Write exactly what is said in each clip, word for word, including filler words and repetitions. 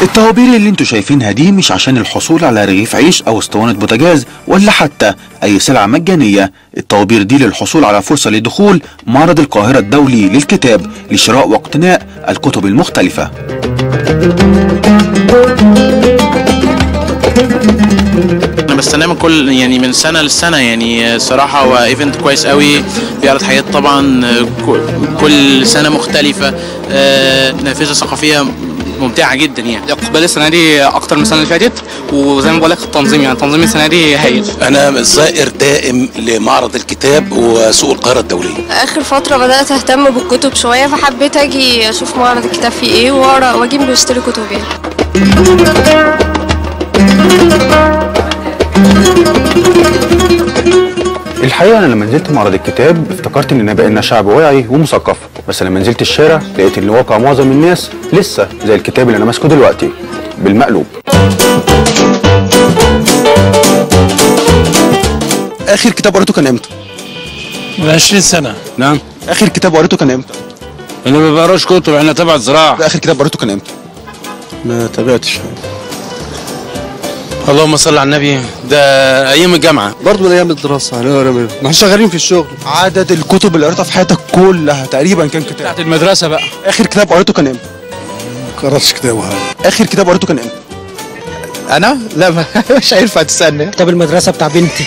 الطوابير اللي انتوا شايفينها دي مش عشان الحصول على رغيف عيش او اسطوانة بوتاجاز ولا حتى اي سلعة مجانية. الطوابير دي للحصول على فرصة لدخول معرض القاهرة الدولي للكتاب لشراء واقتناء الكتب المختلفة. انا بستناه من كل يعني من سنه للسنه، يعني صراحه هو ايفنت كويس قوي، بيعرض حاجات طبعا كل سنه مختلفه، نافذه ثقافيه ممتعه جدا. يعني اقبال السنه دي اكتر من السنه اللي فاتت، وزي ما بقول لك التنظيم يعني تنظيم السنه دي هايل. انا زائر دائم لمعرض الكتاب وسوق القاهره الدوليه. اخر فتره بدات اهتم بالكتب شويه، فحبيت اجي اشوف معرض الكتاب فيه ايه واقرا واجيب واشتري كتب يعني. الحقيقة أنا لما نزلت معرض الكتاب افتكرت إننا بقينا شعب واعي ومثقف، بس لما نزلت الشارع لقيت إن واقع معظم الناس لسه زي الكتاب اللي أنا ماسكه دلوقتي بالمقلوب. آخر كتاب قريته كان إمتى؟ من عشرين سنة. نعم. آخر كتاب قريته كان إمتى؟ أنا ما بقراش كتب، أنا تبع زراعة. آخر كتاب قريته كان إمتى؟ ما تابعتش. اللهم صل على النبي، ده ايام الجامعه برضه ايام الدراسه هنقرا منه، ما احنا شغالين في الشغل. عدد الكتب اللي قريتها في حياتك كلها تقريبا كان كتاب بتاعت المدرسه بقى. اخر كتاب قريته كان امتى؟ ما قراتش كتاب ولا اخر كتاب قريته كان امتى؟ انا لا مش هينفع تستنى. كتاب المدرسه بتاع بنتي.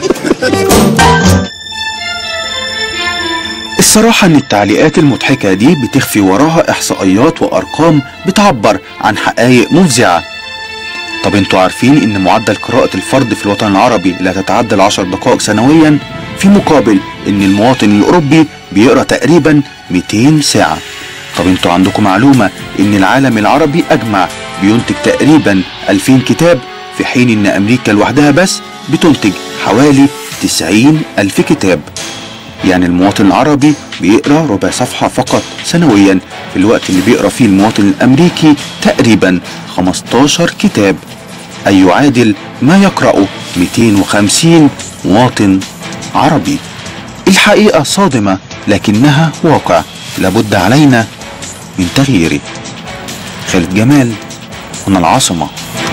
الصراحة إن التعليقات المضحكة دي بتخفي وراها إحصائيات وأرقام بتعبر عن حقائق مفزعة. طب انتوا عارفين ان معدل قراءة الفرد في الوطن العربي لا تتعدى العشر دقائق سنويا، في مقابل ان المواطن الاوروبي بيقرأ تقريبا مئتين ساعة. طب انتوا عندكم معلومة ان العالم العربي اجمع بينتج تقريبا ألفين كتاب، في حين ان امريكا لوحدها بس بتنتج حوالي تسعين ألف كتاب. يعني المواطن العربي بيقرأ ربع صفحة فقط سنويا، في الوقت اللي بيقرأ فيه المواطن الامريكي تقريبا خمستاشر كتاب، أي يعادل ما يقرأه مئتين وخمسين مواطن عربي. الحقيقة صادمة لكنها واقع لابد علينا من تغييره. خالد جمال، هنا العاصمة.